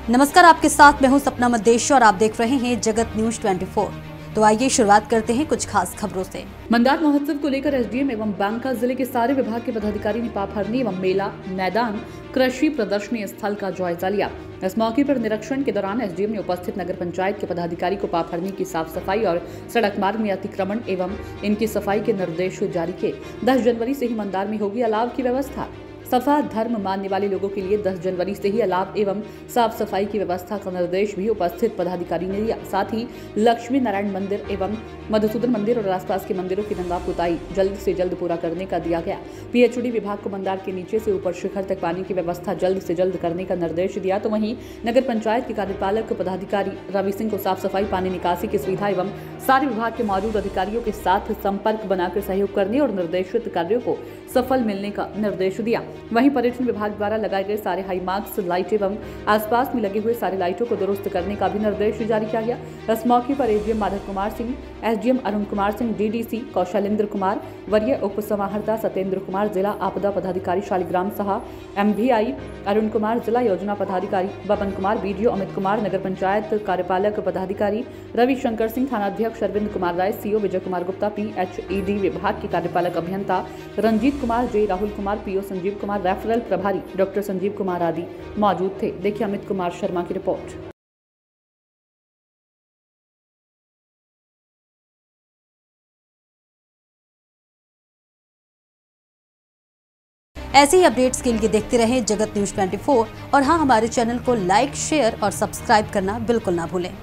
नमस्कार, आपके साथ मैं हूं सपना मदेश और आप देख रहे हैं जगत न्यूज 24। तो आइए शुरुआत करते हैं कुछ खास खबरों से। मंदार महोत्सव को लेकर एसडीएम एवं बांका जिले के सारे विभाग के पदाधिकारी ने पापहरनी एवं मेला मैदान कृषि प्रदर्शनी स्थल का जायजा लिया। इस मौके पर निरीक्षण के दौरान एसडीएम ने उपस्थित नगर पंचायत के पदाधिकारी को पापहरनी की साफ सफाई और सड़क मार्ग में अतिक्रमण एवं इनकी सफाई के निर्देश जारी किए। 10 जनवरी से ही मंदार में होगी अलाव की व्यवस्था। सफा धर्म मानने वाले लोगों के लिए 10 जनवरी से ही अलाव एवं साफ सफाई की व्यवस्था का निर्देश भी उपस्थित पदाधिकारी ने दिया। साथ ही लक्ष्मी नारायण मंदिर एवं मधुसूदन मंदिर और आसपास के मंदिरों की नंगा पुताई जल्द से जल्द पूरा करने का दिया गया। पीएचडी विभाग को मंदार के नीचे से ऊपर शिखर तक पानी की व्यवस्था जल्द से जल्द करने का निर्देश दिया। तो वहीं नगर पंचायत के कार्यपालक पदाधिकारी रवि सिंह को साफ सफाई, पानी निकासी की सुविधा एवं सारे विभाग के मौजूद अधिकारियों के साथ संपर्क बनाकर सहयोग करने और निर्देशित कार्यों को सफल मिलने का निर्देश दिया। वहीं पर्यटन विभाग द्वारा लगाए गए सारे हाई मार्क्स लाइट एवं आसपास में लगे हुए सारे लाइटों को दुरुस्त करने का भी निर्देश जारी किया गया। इस मौके पर ADM Madhav Kumar Singh, SDM Arun Kumar Singh, DDC Kaushalendra Kumar, वरीय उप समाहर्ता सत्येंद्र कुमार, जिला आपदा पदाधिकारी शालिग्राम साहा, एमवीआई अरुण कुमार, जिला योजना पदाधिकारी बबन कुमार, बीडीओ अमित कुमार, नगर पंचायत कार्यपालक पदाधिकारी रविशंकर सिंह, थानाध्यक्ष अरविंद कुमार राय, सीओ विजय कुमार गुप्ता, पीएचईडी विभाग के कार्यपालक अभियंता Ranjeet Kumar, J Rahul Kumar, PO Sanjeev Kumar, referral प्रभारी डॉक्टर संजीव कुमार आदि मौजूद थे। देखिए अमित कुमार शर्मा की रिपोर्ट। ऐसे ही अपडेट्स के लिए देखते रहें जगत न्यूज 24 और हाँ, हमारे चैनल को लाइक, शेयर और सब्सक्राइब करना बिल्कुल ना भूलें।